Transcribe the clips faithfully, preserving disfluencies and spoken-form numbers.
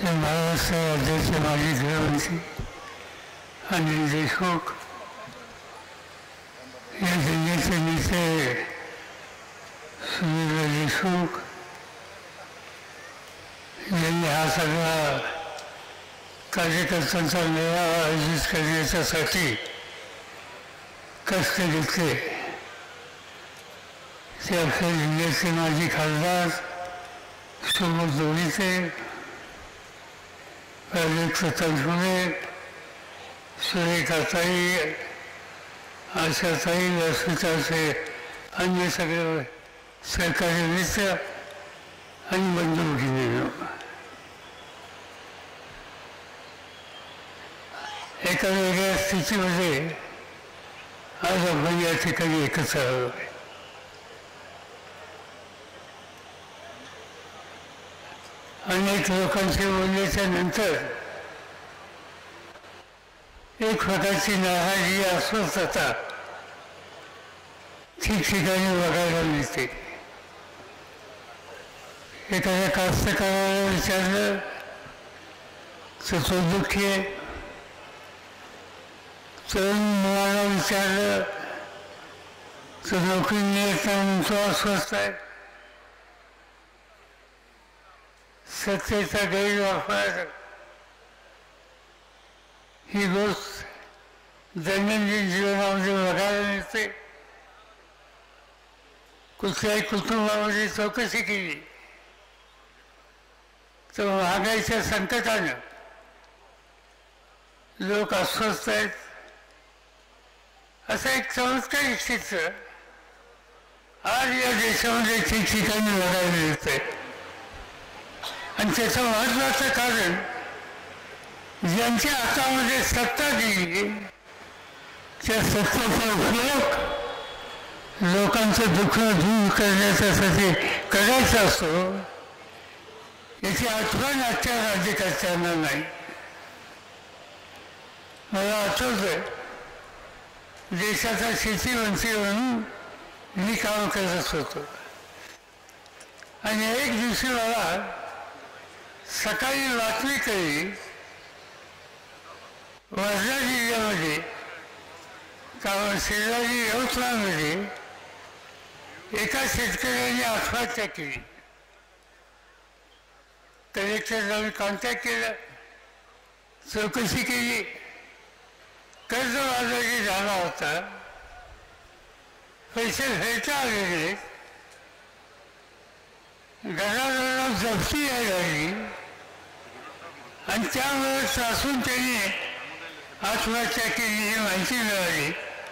ते महाराष्ट्र राज्याचे माजी गृहमंत्री अनिल देशमुख या जिल्ह्याचे नेते सुनील देशमुख यांनी हा सगळा कार्यकर्त्यांचा मेळावा आयोजित करण्याच्यासाठी कष्ट घेतले. ते आपल्या जिल्ह्याचे माजी खासदार सुमोद दोडीचे, प्रताप फुले, सुरेखाताई, आशाताई, व्यासपीठाचे अन्य सगळे सहकारी मित्र आणि बंधू भगिनी, एका वेगळ्या स्थितीमध्ये आज आपण या ठिकाणी एकत्र आलो आहे. अनेक लोकांशी बोलल्याच्या नंतर एक प्रकारची नाराजी, अस्वस्थता ठिकठिकाणी बघायला मिळते. एखाद्या कास्तकाराला विचारलं तर तो दुःखी आहे, तरुण मुलाला विचारलं तर नोकरी मिळत नाही तो अस्वस्थ आहे. सत्तेचा गैरवापर ही गोष्ट दैनंदिन जीवनामध्ये बघायला मिळते. कुठल्याही कुटुंबामध्ये चौकशी केली तर महागाईच्या संकटानं लोक अस्वस्थ आहेत असं एक चमत्कारिक चित्र आज या देशामध्ये ठिकठिकाणी बघायला मिळतंय. आणि त्याचं महत्त्वाचं कारण ज्यांच्या हातामध्ये सत्ता दिली त्या सत्तेचा उपयोग लोकांचं दुःख दूर करण्यासाठी करायचा असतो याची आठवण आजच्या राज्यकर्त्यांना नाही. मला आठवतंय देशाचा शेतीमंत्री म्हणून मी काम करत होतो आणि एक दिवशी मला सकाळी बातमी कळली वर्धा जिल्ह्यामध्ये कारण शेजारी यवतमाळमध्ये एका शेतकऱ्याने आत्महत्या केली. कलेक्टरला मी कॉन्टॅक्ट केला, चौकशी केली. कर्जबाजारी झाला होता, पैसे फेडता आलेले, घराघराला जप्ती यायला लागली आणि त्यामुळे सासून त्यांनी आत्महत्या केली ही माहिती मिळाली.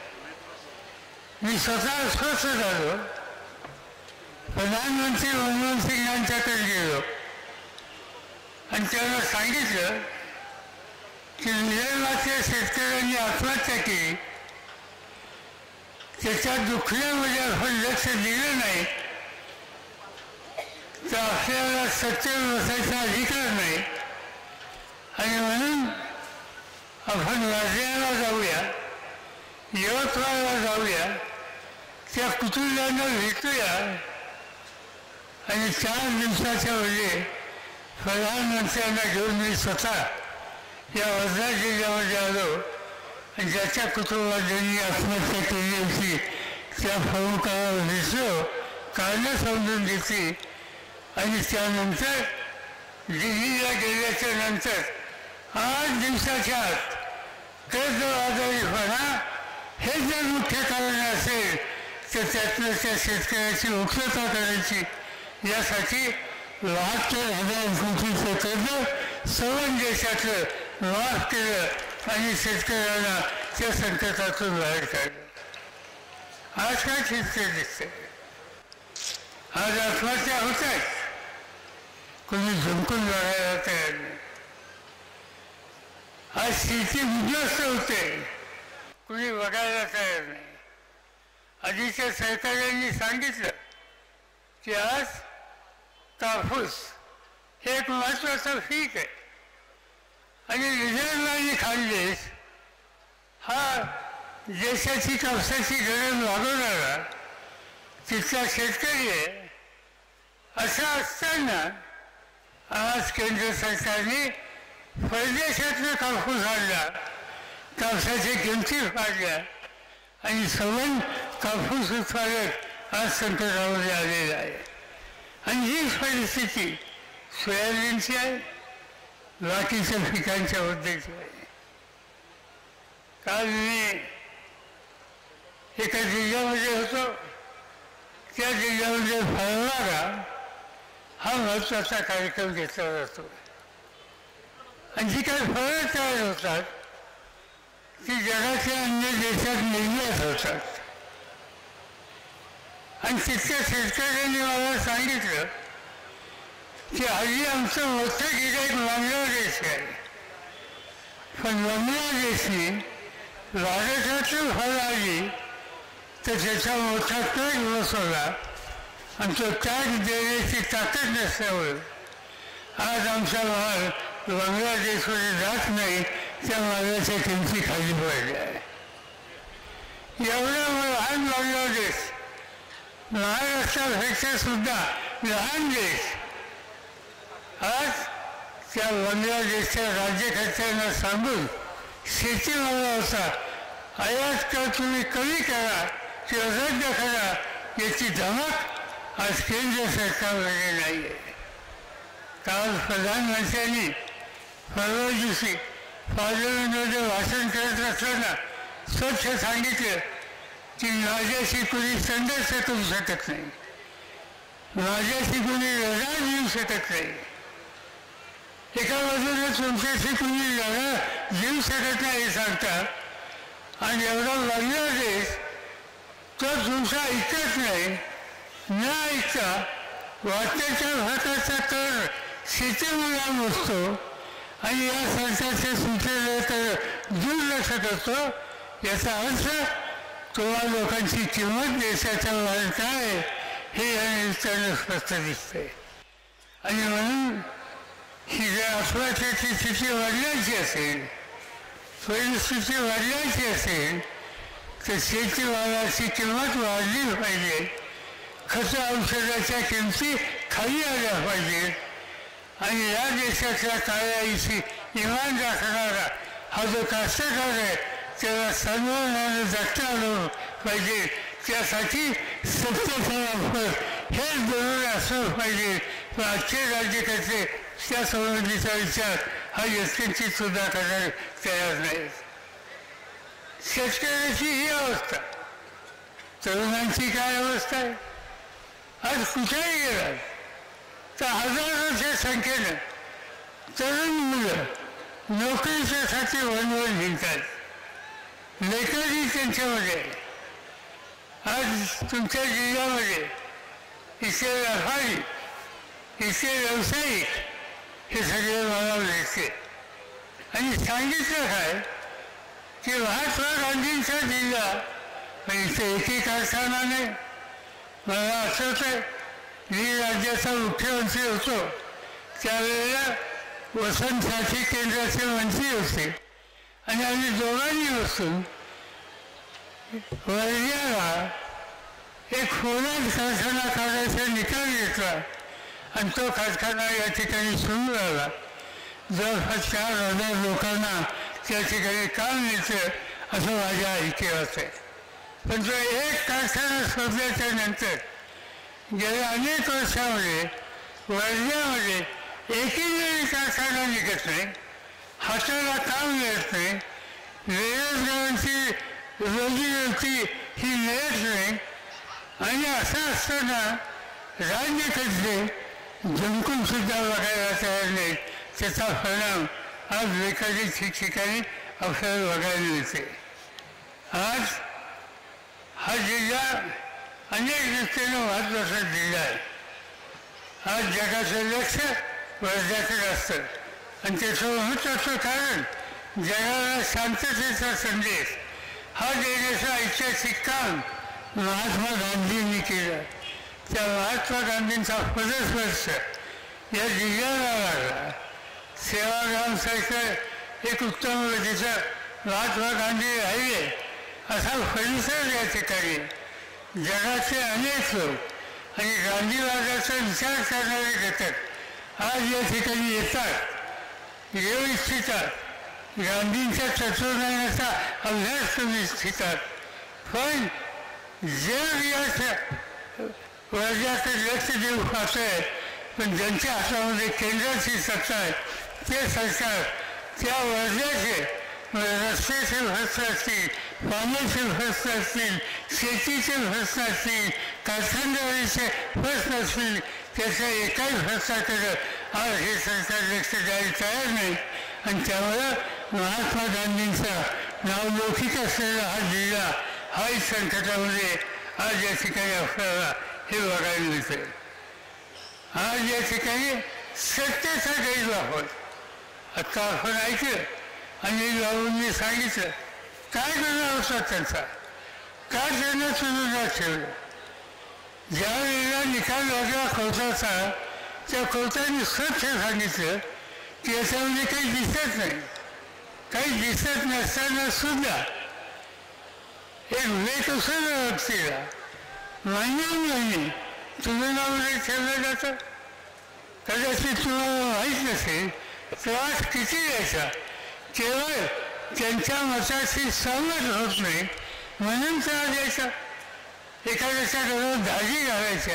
मी स्वतः स्वस्थ झालो, प्रधानमंत्री मनमोहन सिंग यांच्याकडे गेलो आणि त्यांना सांगितलं की विदर्भातल्या शेतकऱ्यांनी आत्महत्या केली, त्याच्या दुखण्यामध्ये आपण लक्ष दिलं नाही तर आपल्याला सत्तेवर बसायचा अधिकार नाही आणि म्हणून आपण वर्ध्याला जाऊया, यवतमाळला जाऊया, त्या कुटुंबियांना भेटूया आणि चार दिवसाच्या मध्ये प्रधानमंत्र्यांना घेऊन मी स्वतः या वर्धा जिल्ह्यामध्ये आलो आणि ज्याच्या कुटुंबात ज्यांनी आत्महत्या केली होती त्या प्रमुखाला भेटलो, कारणं समजून घेतली आणि त्यानंतर दिल्लीला गेल्याच्या नंतर आठ दिवसाच्या आत कर्जबाजारीपणा हे जर मुख्य कारण असेल तर त्यातनं त्या शेतकऱ्याची मुक्तता करायची. यासाठी बहात्तर हजार कोटीचं कर्ज सर्व देशातलं माफ केलं आणि शेतकऱ्यांना त्या संकटातून बाहेर काढलं. आज काय चित्र दिसतंय? आज आत्महत्या होत आहेत, कोणी झुंकून बघायला तयार नाही. आज शेती उद्ध्वस्त होते, कुणी बघायला तयार नाही. आधीच्या सरकारांनी सांगितलं की आज कापूस हे एक महत्त्वाचं पीक आहे आणि रिझर्व्ह खाल्लेस हा देशाची कापसाची गरज भागवणारा तिथला शेतकरी आहे. असं असताना आज केंद्र सरकारने परदेशातनं कापूस आणला, कापसाच्या किमती वाढल्या आणि सवन कापूस उत्पादक आज संकटामध्ये आलेला आहे. आणि हीच परिस्थिती सोयाबीनची आहे, बाकीच्या पिकांच्या उद्योगाची आहे. काल मी एका जिल्ह्यामध्ये होतो, त्या जिल्ह्यामध्ये फळबागा हा महत्त्वाचा कार्यक्रम घेतला जातो. आणि जी काही फळं तयार होतात ती जगाच्या अन्य देशात निर्यात होतात. आणि तिथल्या शेतकऱ्यांनी मला सांगितलं की हल्ली आमचं मोठं गिऱ्हाईक बांगलादेश आहे, पण बांगलादेशने भारतातून फळं आली तर त्याचा मोठा टॅक्स बसवला आणि तो टॅक्स देण्याची ताकद नसल्यामुळे आज आमचा माल बांगलादेशमध्ये जात नाही, त्या मालाच्या किमती खाली पडल्या आहे. एवढा लहान बांगलादेश, महाराष्ट्रापेक्षा सुद्धा लहान देश, आज त्या बांगलादेशच्या राज्यकर्त्यांना सांगून शेतीमालाचा आयात कर तुम्ही कमी करा किंवा रद्द करा याची धमक आज केंद्र सरकारमध्ये नाही आहे. काल प्रधानमंत्र्यांनी परवा दिवशी पार्लमेंटमध्ये भाषण करत असताना स्वच्छ सांगितलं की माझ्याशी कुणी संघर्ष करू शकत नाही, माझ्याशी कुणी लढा देऊ शकत नाही. एका बाजूने तुमच्याशी कुणी लढा देऊ शकत नाही सांगतात, आणि एवढा बांगलादेश तो तुमचा ऐकत नाही. न ऐकता वाटेच्या भाताचा कर शेतीमुळे बसतो आणि या सरकारच्या सूचनेला तर दुर्लक्ष करतो. याचा अर्थ तुम्हा लोकांची किंमत देशाच्या बाहेर काय हे या निमित्तानं स्पष्ट दिसतंय. आणि म्हणून ही जर अपघाताची स्थिती वाढवायची असेल, परिस्थिती वाढवायची असेल तर शेतीमालाची किंमत वाढली पाहिजे, खत औषधाच्या किमती खाली आल्या पाहिजेत. आणि या देशाच्या काळ्याईशी इमान राखणारा हा जो कास्तकार आहे त्याला सन्मानानं जगता आलं पाहिजे. त्यासाठी सत्तेचा वापर हेच बरोबर असलं पाहिजे. पण आजचे राज्यकर्ते त्या संबंधीचा विचार हा यशस्वी सुद्धा करायला तयार नाहीत. शेतकऱ्याची ही अवस्था, तरुणांची काय अवस्था आहे. आज कुठेही गेला तर हजारोच्या संख्येनं तरुण मुलं नोकरीच्यासाठी वनवन हिंडतात. लेकरही त्यांच्यामध्ये. आज तुमच्या जिल्ह्यामध्ये इथे व्यापारी, इथे व्यावसायिक हे सगळे मला भेटते. आणि सांगितलं काय की महात्मा गांधींचा जिल्हा इथे एकही कारखाना नाही. मला आठवत आहे मी राज्याचा मुख्यमंत्री होतो त्यावेळेला वसंतसाठी केंद्राचे मंत्री होते आणि आम्ही दोघांनी बसून वर्ध्याला एक फोनात कारखाना काढायचा निकाल घेतला आणि तो कारखाना या ठिकाणी सुरू झाला. जवळपास चार हजार लोकांना त्या ठिकाणी काम मिळतं असं माझ्या ऐकिवात आहे. पण तो एक कारखाना शोधल्याच्या नंतर गेल्या अनेक वर्षामध्ये वर्ध्यामध्ये एकही जरी कारखाना निघत नाही, हाताला काम मिळत नाही, बेरोजगारांची रोजीरोटी ही मिळत नाही. आणि असं असताना राज्यकर्ते जिंकून सुद्धा बघायला तयार नाहीत. त्याचा परिणाम आज बेकारी ठिकठिकाणी आपल्याला बघायला मिळते. आज हा जिल्हा अनेक दृष्टीनं महत्त्वाचा जिल्हा आहे. आज जगाचं लक्ष वर्ध्याकडे असतं आणि त्याचं महत्त्वाचं कारण जगाला शांततेचा संदेश हा देण्याचं ऐतिहासिक काम महात्मा गांधींनी केलं. त्या महात्मा गांधींचा पदस्पर्श या जिल्ह्याला लागला. सेवाग्रामसारखं एक उत्तम गतीचा महात्मा गांधी हायवे असा परिसर या ठिकाणी जगाचे अनेक लोक आणि गांधीवादाचा विचार करणारे घटक आज या ठिकाणी येतात, येऊ इच्छितात, गांधींच्या तत्वज्ञानाचा अभ्यास करू इच्छितात, पण जग याच्या वर्गाकडे लक्ष देऊ पाहतंय, पण ज्यांच्या हातामध्ये केंद्राची सत्ता आहे ते सरकार त्या वर्गाचे रस्त्याचे भ्रष्ट असतील, पाण्याचे भ्रष्ट असतील, शेतीचे भ्रष्ट असतील, कारखानदारीचे प्रश्न असतील, त्याच्या एकाही भ्रष्टाकडे आज हे सरकार लक्ष द्यायला तयार नाही. आणि त्यामुळं महात्मा गांधींचा नावलौकिक असलेला हा जिल्हा हाही संकटामध्ये आज या ठिकाणी आपल्याला हे बघायला मिळते. आज या ठिकाणी सत्तेचा गैरवापर आता आपण ऐकलं आणि बाबूंनी सांगितलं काय करणार होता त्यांचा, काय त्यांना सुरुवात ठेवलं. ज्या वेळेला निकाल लागला कोर्टाचा, त्या कोर्टाने स्वच्छ सांगितलं की याच्यामध्ये काही दिसत नाही. काही दिसत नसताना सुद्धा एक वेळ कसं व्यक्तीला महिन्या महिने तुलनामध्ये ठेवलं जातं. कदाचित तुम्हाला माहीत नसेल त्रास किती द्यायचा, केवळ त्यांच्या मताशी सहमत होत नाही म्हणून त्रास द्यायचा. एखाद्याच्या घरावर दाजी घालायच्या,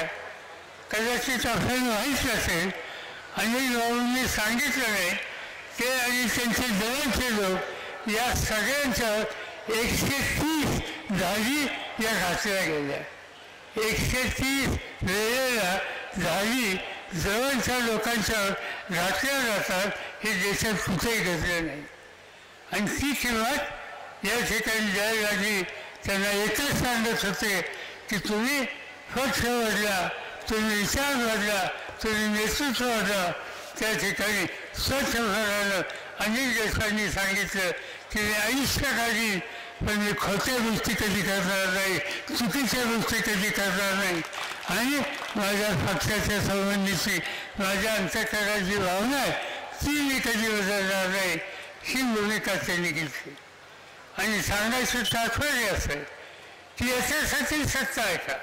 कदाचित आपल्याला माहीत नसेल आणि बाबूंनी सांगितलं नाही ते आणि त्यांचे जवळचे लोक या सगळ्यांच्यावर एकशे तीस दाजी या घातल्या गेल्या. एकशे तीस वेळेला दाजी जवळच्या लोकांच्यावर घातल्या जातात हे देशात कुठेही घडलं नाही. आणि ती किंमत या ठिकाणी द्यायला लागली. त्यांना एकच सांगत होते की तुम्ही पक्ष बदला, तुम्ही विचार बदला, तुम्ही नेतृत्व बदला. त्या ठिकाणी स्वच्छ भारतानं अनेक देशांनी सांगितलं की मी आयुष्य काढीन, पण मी खोट्या गोष्टी कधी करणार नाही, चुकीच्या गोष्टी कधी करणार नाही. आणि माझ्या पक्षाच्या संबंधीची माझ्या अंतःकरणाची भावना आहे ती मी कधी बदलणार नाही, ही भूमिका त्यांनी घेतली. आणि सांगायचं तात्पर्य असं की याच्यासाठी सत्ता आहे का,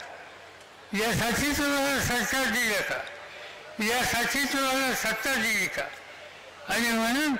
यासाठी तुम्हाला सरकार दिलं का, यासाठी तुम्हाला सत्ता दिली का. आणि म्हणून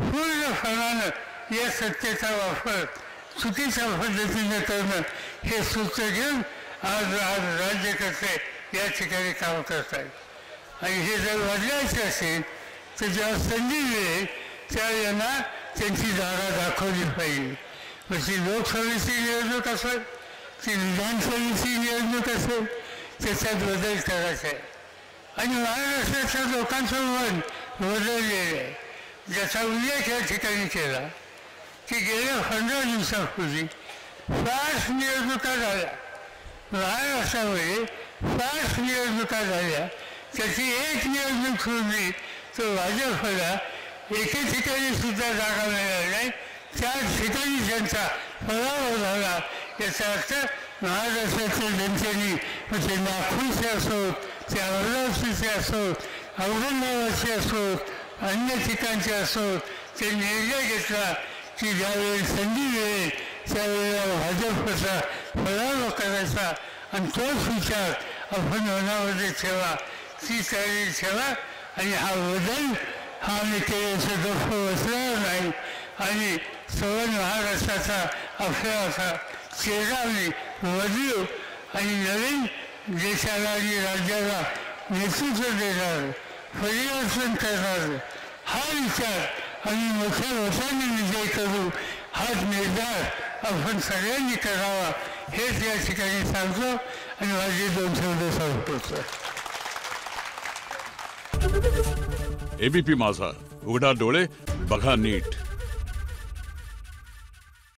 पूर्णपणानं या सत्तेचा वापर चुकीच्या पद्धतीने करणं हे सूत्र घेऊन आज आज राज्यकर्ते या ठिकाणी काम करत आहेत. आणि हे जर बदलायचं असेल तर जेव्हा संधी मिळेल त्यावेळेला त्यांची जागा दाखवली पाहिजे. मग ती लोकसभेची निवडणूक असेल, ती विधानसभेची निवडणूक असेल, त्याच्यात बदल करायचा आहे. आणि महाराष्ट्राच्या लोकांचं मन बदललेलं आहे, ज्याचा उल्लेख या ठिकाणी केला की गेल्या पंधरा दिवसापूर्वी पाच निवडणुका झाल्या महाराष्ट्रामध्ये, पाच निवडणुका झाल्या. त्याची एक निवडणूक सोडली तर भाजपला एके ठिकाणी सुद्धा जागा मिळाली नाही, त्या ठिकाणी त्यांचा पराभव झाला. याचा अर्थ महाराष्ट्राच्या जनतेने मग ते नागपूरचे असोत, ते अमरावतीचे असोत, औरंगाबादचे असोत, अन्य ठिकाणचे असोत, ते निर्णय घेतला की ज्यावेळी संधी मिळेल त्यावेळेला भाजपचा पराभव करायचा. आणि तोच विचार आपण मनामध्ये ठेवा, ती तयारी ठेवा. आणि हा बदल हा आम्ही केल्याचं गप्प बसणार नाही. आणि सवर्ण महाराष्ट्राचा आपल्याचा चेहरा आम्ही बदलू आणि नवीन देशाला आणि राज्याला नेतृत्व देणार, परिवर्तन करणार हा विचार आम्ही मोठ्या मताने विजय करू, हाच निर्धार आपण सगळ्यांनी करावा हेच या ठिकाणी सांगतो आणि माझे दोन शब्द संपवतो. एबीपी माझा, उघडा डोळे बघा नीट.